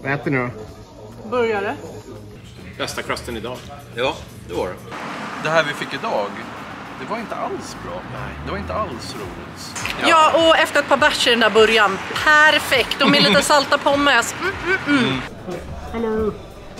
Vad äter ni då? Burgare. Bästa crusten idag. Ja, det var det. Det här vi fick idag, det var inte alls bra. Nej, det var inte alls roligt. Ja, och efter ett par bärs i den där början. Perfekt. Och med lite salta pommes. Hello.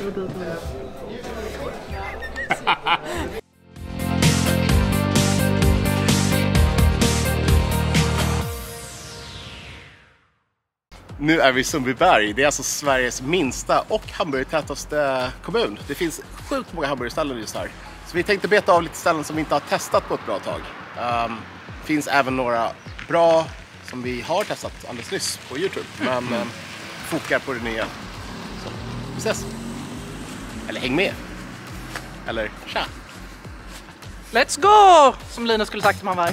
Nu är vi i Sundbyberg. Det är alltså Sveriges minsta och hamburgertätaste kommun. Det finns sjukt många hamburgerställen just här. Så vi tänkte beta av lite ställen som vi inte har testat på ett bra tag. Finns även några bra som vi har testat alldeles nyss på YouTube. Men fokar på det nya. Så vi ses. Eller häng med. Eller tja. Let's go! Som Linus skulle sagt om han var.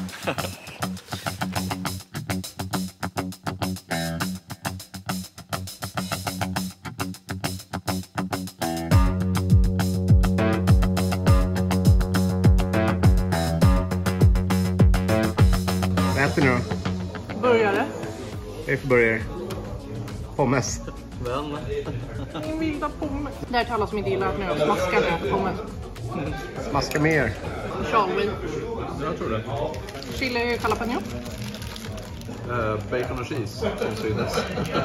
Vad äter ni då? Burgare. Vad är det för burgare? Pommes. Min vilda pommes. Det här är till alla som inte gillar att nu smaskar när jag äter pommes. Smaska mer. Shall we? Jag tror det. Chili jalapeno. Bacon och cheese, som synes.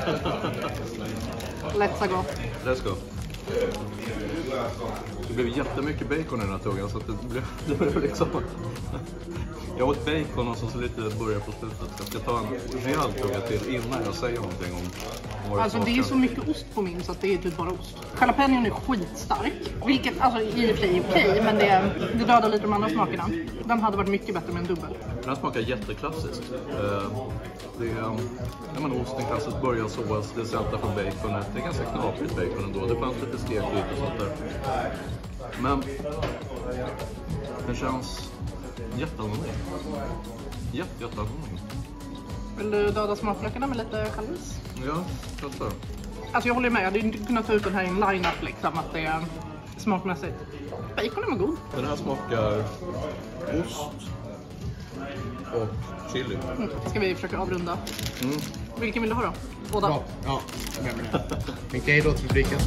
Let's go. Let's go. Det blev jättemycket bacon i den här tuggan, så att det blev liksom... Jag åt bacon och så lite burgare på slutet. Jag ska ta en rejäl tugga till innan jag säger någonting om vad Alltså det är så mycket ost på min så att det är typ bara ost. Jalapenon är skitstark. Vilket alltså i och för sig är okej, men det dödar lite de andra smakerna. Den hade varit mycket bättre med en dubbel. Den smakar jätteklassiskt. Det är osten, klassiskt burgarsås, det är sälta från baconet. Det är ganska knaprigt bacon ändå. Det fanns lite stekligt och sånt där. Men den känns jätteannorlunda. Jätteannorlunda. Vill du döda smaklökarna med lite chalis? Ja, testar. Alltså jag håller med, jag hade inte kunnat ta ut den här i en line-up liksom, att det är smakmässigt. Baconen var god. Den här smakar ost och chili. Ska vi försöka avrunda? Vilken vill du ha då? Båda? Ja. Tänk hej då till publiken.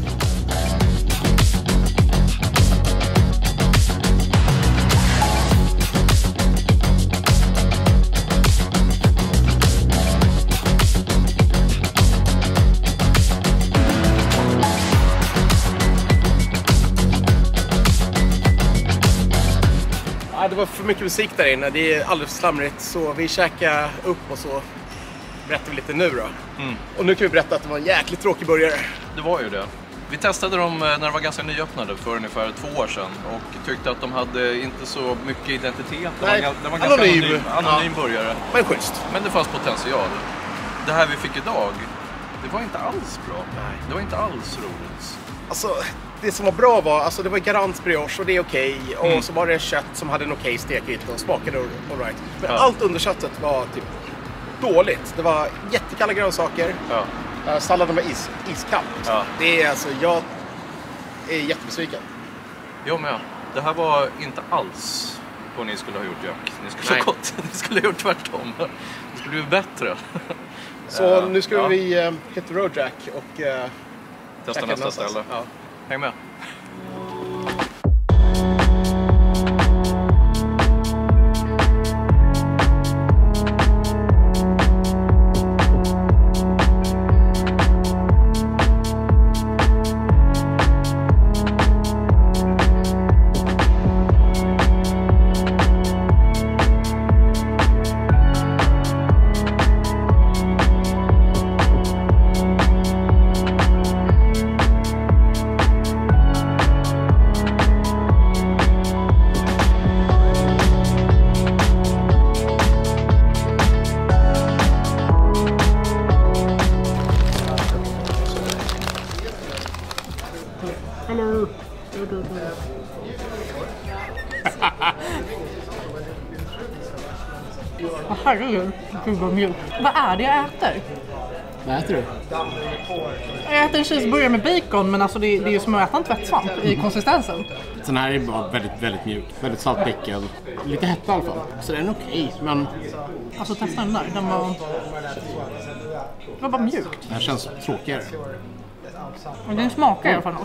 Det var för mycket musik där inne, det är alldeles för slamrigt, så vi käkade upp och så berättar vi lite nu då. Och nu kan vi berätta att det var en jäkligt tråkig burgare. Det var ju det. Vi testade dem när de var ganska nyöppnade för ungefär 2 år sedan och tyckte att de hade inte så mycket identitet. Det var en ganska anonym burgare. Men schysst. Men det fanns potential. Det här vi fick idag, det var inte alls bra. Nej, det var inte alls roligt. Alltså, det som var bra var, alltså det var garant brioche och det är okej. Och så var det kött som hade en okej stekyta och smakade all right. Men allt under köttet var typ dåligt. Det var jättekalla grönsaker. Salladen var iskall. Det är alltså, jag är jättebesviken. Jag med. Det här var inte alls vad ni skulle ha gjort, Jack. Ni skulle ha gått. Ni skulle ha gjort tvärtom. Det skulle bli bättre. Så nu ska vi hit the road, Jack, och testa nästa ställe. Ja. Häng med. Hello. Herregud, gud vad mjukt. Vad är det jag äter? Vad äter du? Jag äter en cheeseburgare med bacon, men alltså det är ju som att äta en tvättsvamp i konsistensen. Den här är bara väldigt mjuk. Väldigt saltäckel. Lite hett i alla fall. Så den är okej, men... Alltså testa den där. Det var bara mjukt. Det här känns tråkigare. Men den smakar i alla fall något.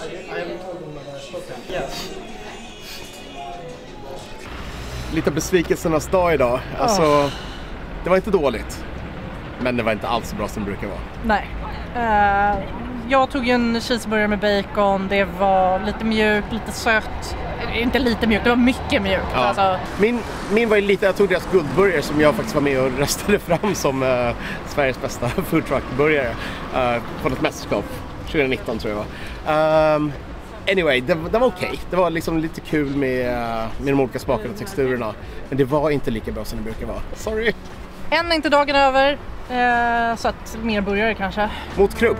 Lite besvikelsernas dag idag. Alltså, det var inte dåligt. Men det var inte alls så bra som det brukar vara. Nej. Jag tog en cheeseburgare med bacon. Det var lite mjukt, lite sött. Inte lite mjukt, det var mycket mjukt. Ja. Alltså. Min var ju lite, jag tog deras guldburgare som jag faktiskt var med och röstade fram som Sveriges bästa food truck-burgare på något mästerskap 2019 tror jag var. Anyway, det var okej. Det var liksom lite kul med de olika smakerna och texturerna. Men det var inte lika bra som det brukar vara. Sorry! Än är inte dagen över, så att mer burgare kanske. Mot Krubb.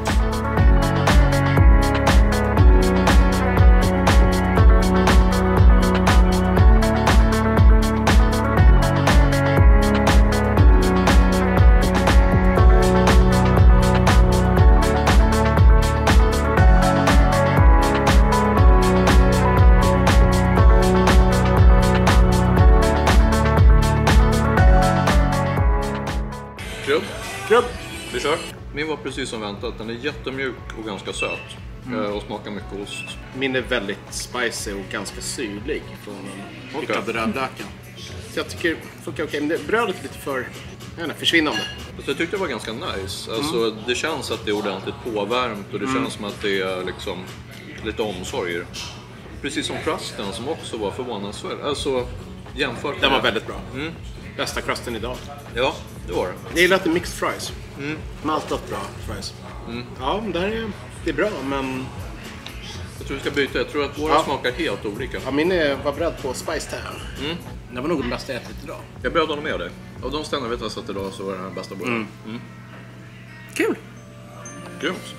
Krubb. Vi kör. Min var precis som väntat. Den är jättemjuk och ganska söt. Och smakar mycket ost. Min är väldigt spicy och ganska syrlig från den picklade rödlöken. Så jag tycker det funkar okej. Men brödet är lite för försvinnande. Så jag tyckte det var ganska nice. Alltså, det känns att det är ordentligt påvärmt och det känns som att det är liksom lite omsorg. Precis som crusten som också var förvånansvärd. Alltså jämfört med... Den var väldigt bra. Bästa crusten idag. Ja, det var det. Jag gillar att det är mixed fries. Maltat bra fries. Ja, det är bra, men... Jag tror vi ska byta. Jag tror att våra smakar helt olika. Ja, min var beredd på Spice Town. Det var nog den bästa jag ätit idag. Jag bjöd honom med dig. Av de ställen vi testat idag så var det den bästa burgaren. Kul! Grymt.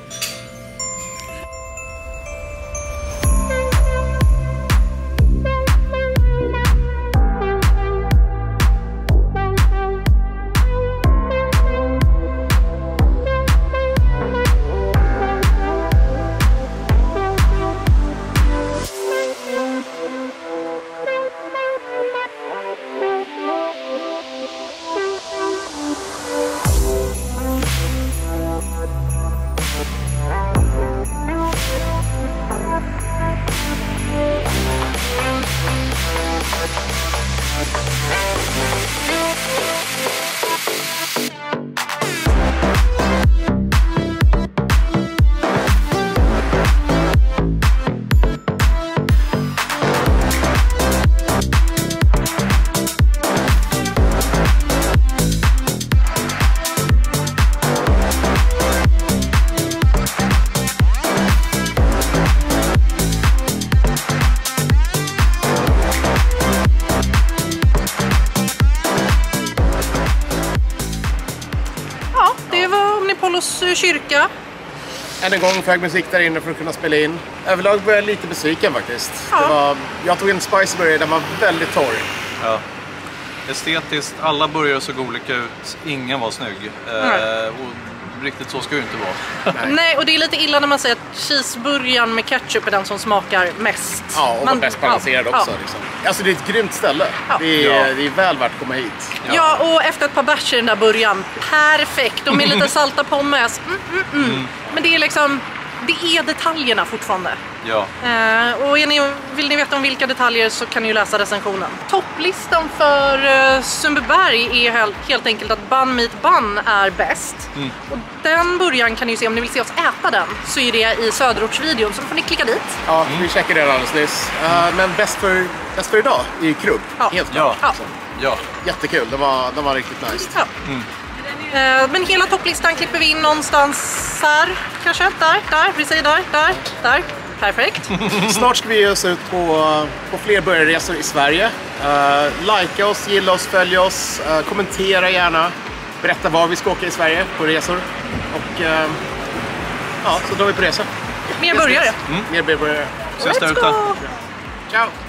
Kyrka. Än en gång hög musik där inne för att kunna spela in. Överlag var jag lite besviken faktiskt. Ja. Jag tog en spice burgare, den var väldigt torr. Ja. Estetiskt, alla burgare såg olika ut. Ingen var snygg. Och riktigt så ska det inte vara. Nej, och det är lite illa när man säger att cheeseburgaren med ketchup är den som smakar mest. Ja, och man bäst balanserad också. Liksom. Alltså det är ett grymt ställe. Ja. Det är väl värt att komma hit. Ja, och efter ett par bärs i den där burgaren, perfekt. Och med lite salta pommes. Men det är liksom, det är detaljerna fortfarande. Ja. Och vill ni veta om vilka detaljer så kan ni ju läsa recensionen. Topplistan för Sundbyberg är helt enkelt att Bun Meat Bun är bäst. Och den burgaren kan ni ju se om ni vill se oss äta den. Så är det i söderortsvideon, så då får ni klicka dit. Ja, vi checkade det alldeles nyss. Men bäst för idag är ju Krubb. Ja. Helt klart. Ja. Jättekul, de var riktigt nice. Ja. Men hela topplistan klipper vi in någonstans här, kanske, där, vi säger där. Perfekt. Snart ska vi ge oss ut på fler burgarresor i Sverige. Likea oss, gilla oss, följ oss, kommentera gärna. Berätta var vi ska åka i Sverige på resor. Och så drar vi på resor. Mer burgare. Mer burgare. Ses där ute. Ciao!